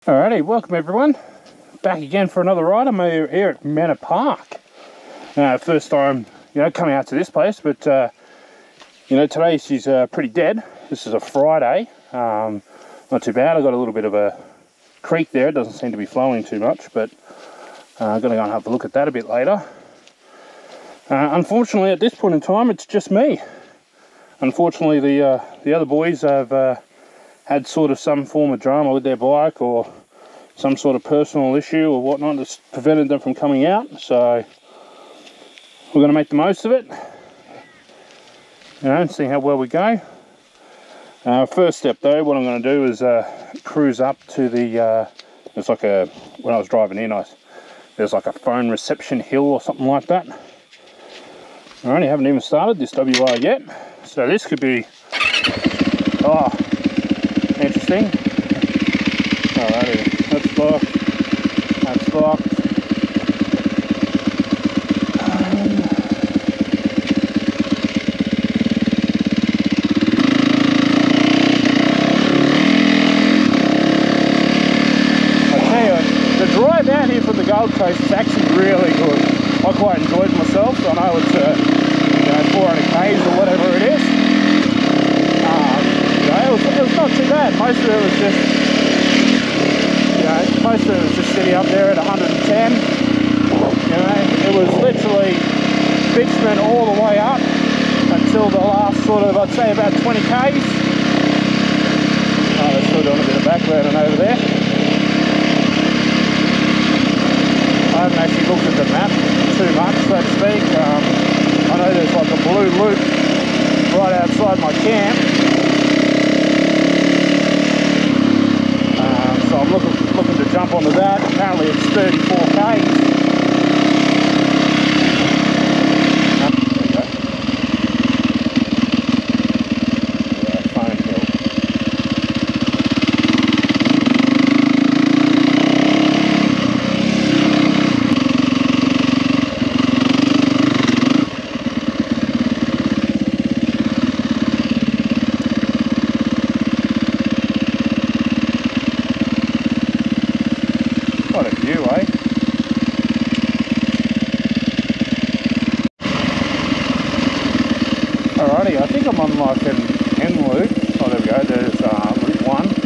Alrighty, welcome everyone. Back again for another ride. I'm here at Manar Park. First time, coming out to this place, but today she's pretty dead. This is a Friday. Not too bad. I got a little bit of a creek there. It doesn't seem to be flowing too much, but I'm going to go and have a look at that a bit later. Unfortunately, at this point in time, it's just me. Unfortunately, the other boys have had sort of some form of drama with their bike or some sort of personal issue or whatnot that's prevented them from coming out. So we're going to make the most of it, and see how well we go. First step though, what I'm going to do is cruise up to the, it's like a, when I was driving in, there's like a phone reception hill or something like that. Alright, I haven't even started this WR yet, so this could be, interesting. Alrighty, that's locked. That's locked. I tell you, the drive out here from the Gold Coast is actually really good. I quite enjoyed myself. I know it's 400 k's or whatever it is. It was not too bad. Most of it was just sitting up there at 110. It was literally bitumen all the way up until the last sort of, I'd say about 20 k's. They're still doing a bit of backburning over there. I haven't actually looked at the map too much, so to speak. I know there's like a blue loop right outside my camp. So I'm looking to jump onto that. Apparently it's 34 k's. Quite a few, eh? Alrighty, I think I'm on like an N loop. Oh, there we go, there's route 1.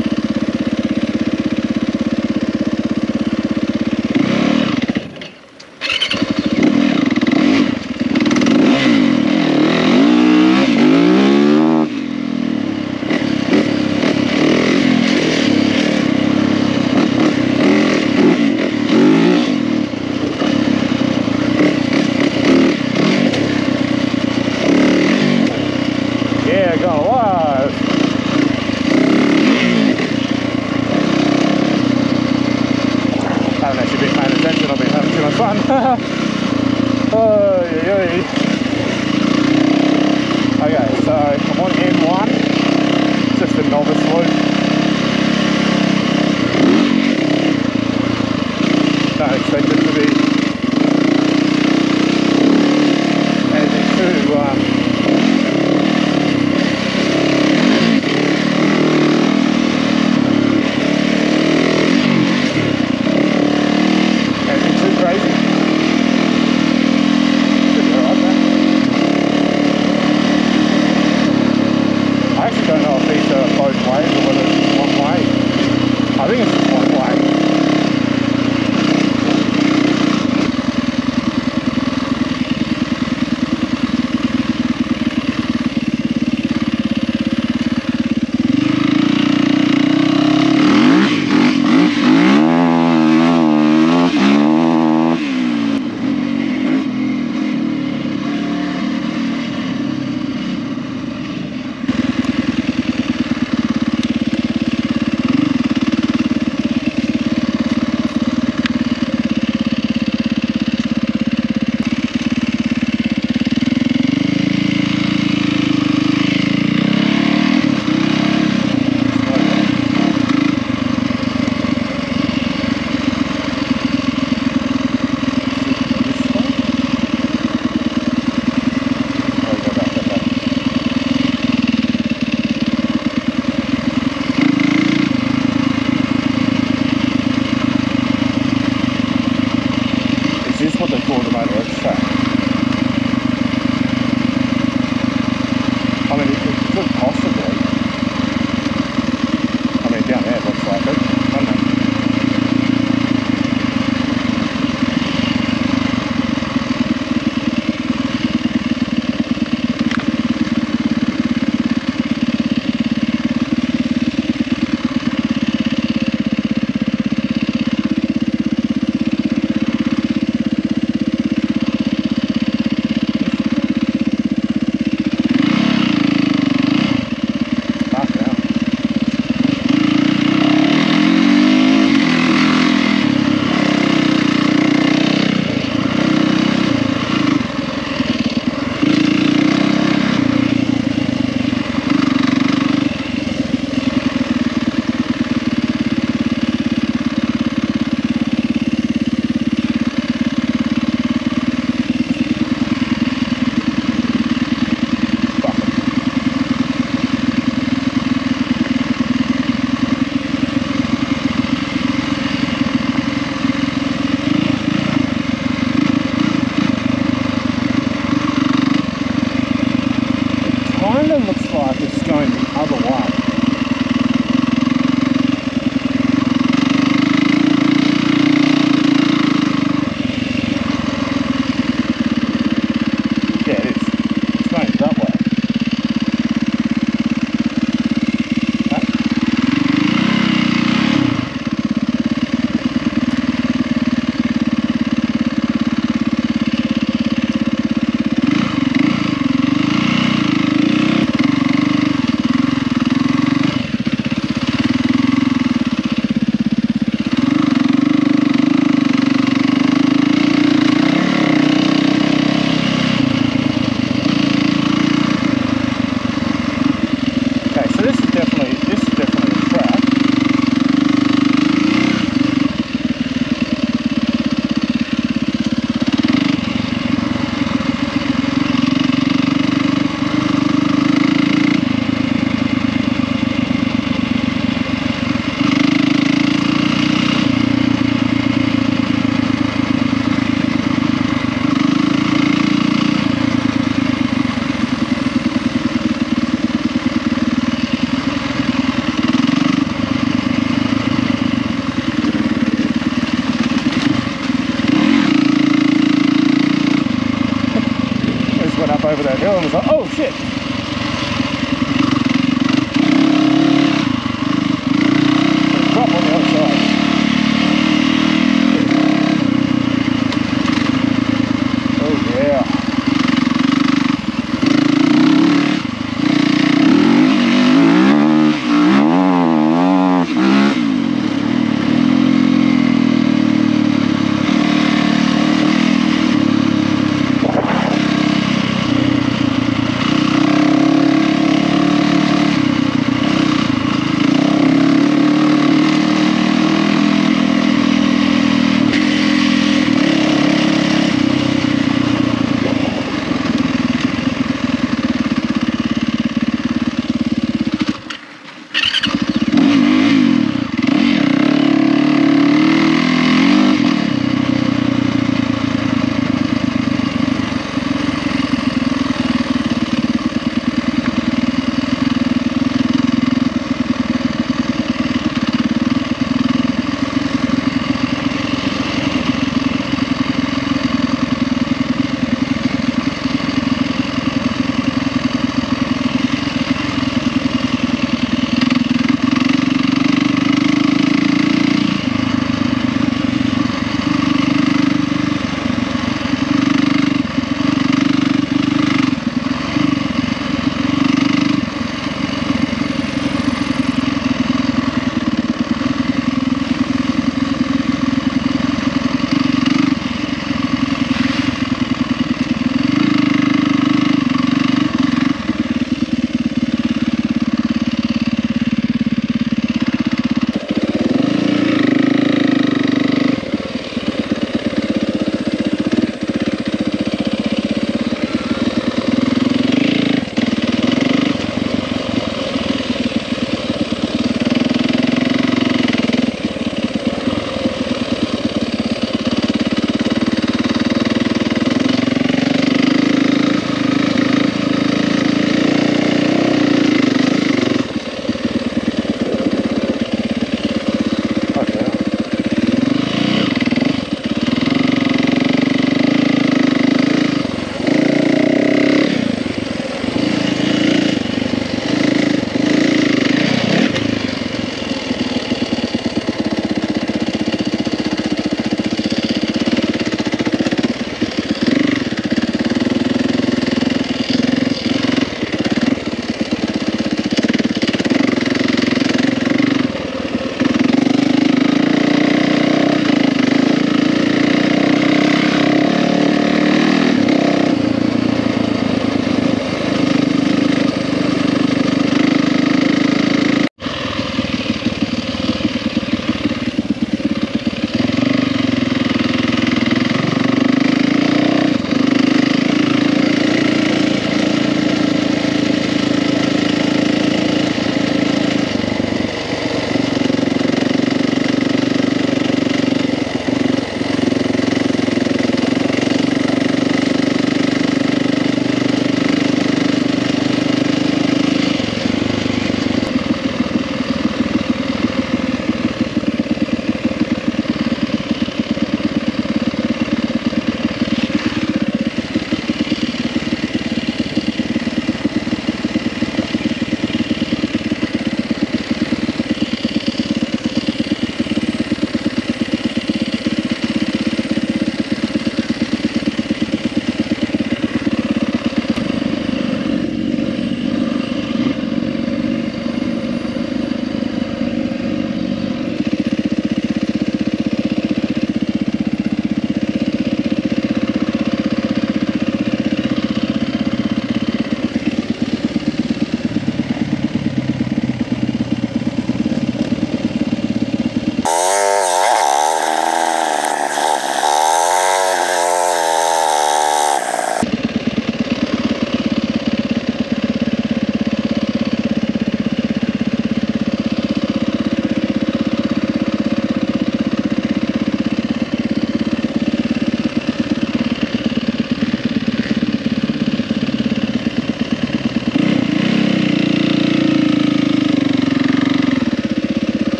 I haven't actually been paying attention, I've been having too much fun. Okay, so I'm on N1, just a novice loop. Don't expect it to be anything too crazy. Should be alright, man. for the motorised track. I mean, it could possibly. I mean, down there it looks like it. I don't know.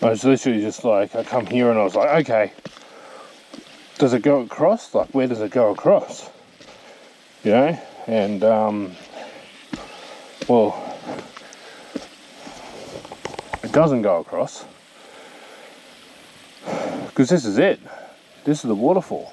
I was literally just like, I come here and I was like, okay, does it go across? Like, where does it go across? You know? And, well, it doesn't go across. Because this is it. This is the waterfall.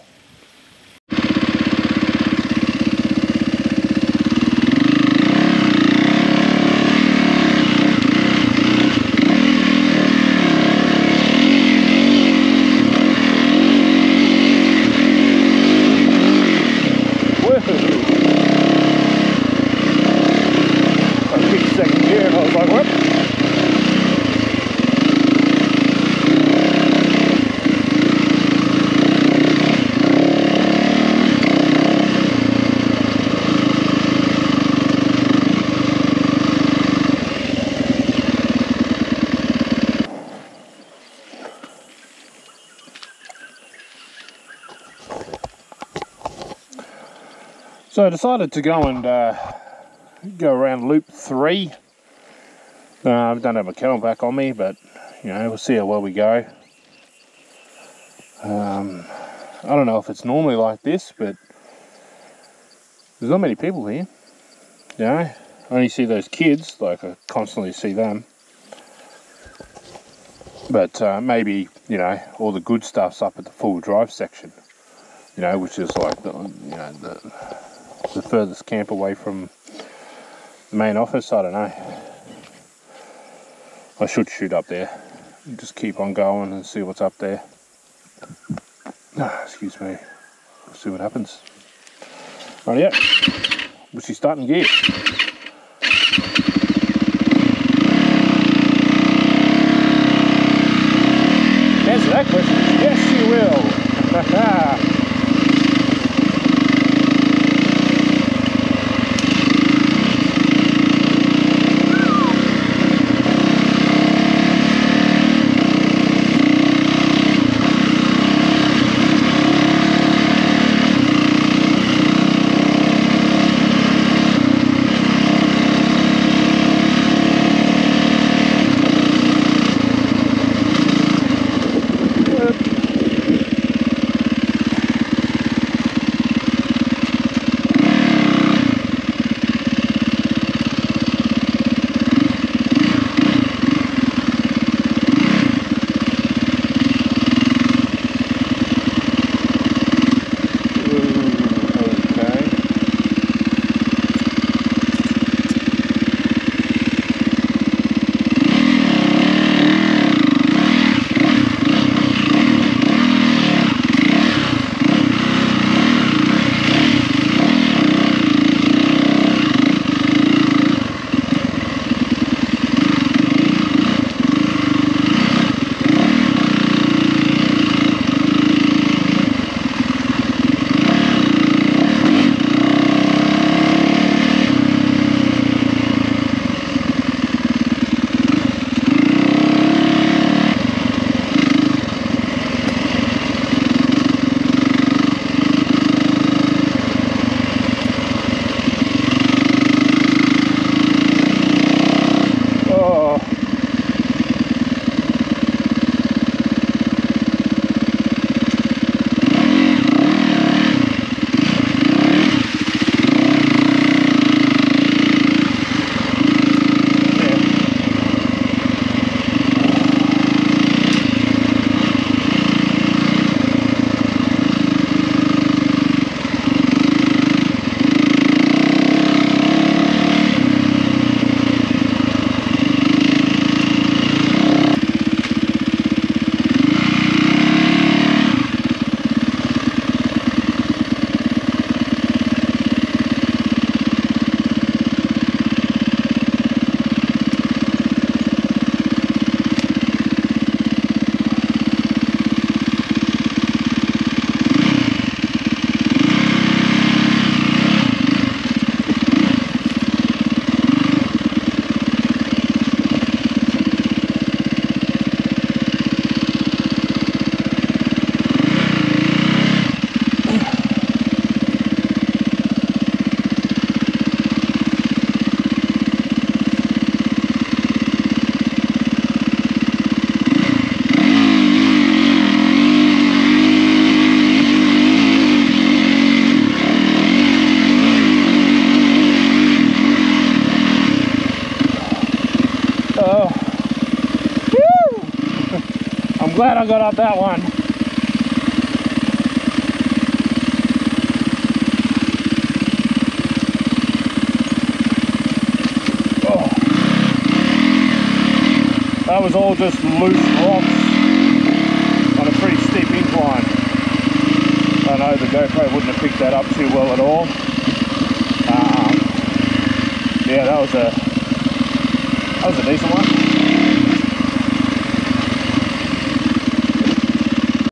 So I decided to go and go around loop 3. I don't have a camelback on me, but you know, we'll see how well we go. I don't know if it's normally like this, but there's not many people here. You know, I only see those kids, like I constantly see them. But maybe, you know, all the good stuff's up at the full drive section. You know, which is like the, you know, the furthest camp away from the main office. I don't know. I should shoot up there and just keep on going and see what's up there. Excuse me. We'll see what happens. Right, yeah. Was she starting gear? Answer that question. Yes, she will. glad I got up that one. Oh. That was all just loose rocks on a pretty steep incline. I know the GoPro wouldn't have picked that up too well at all. Yeah, that was a decent one.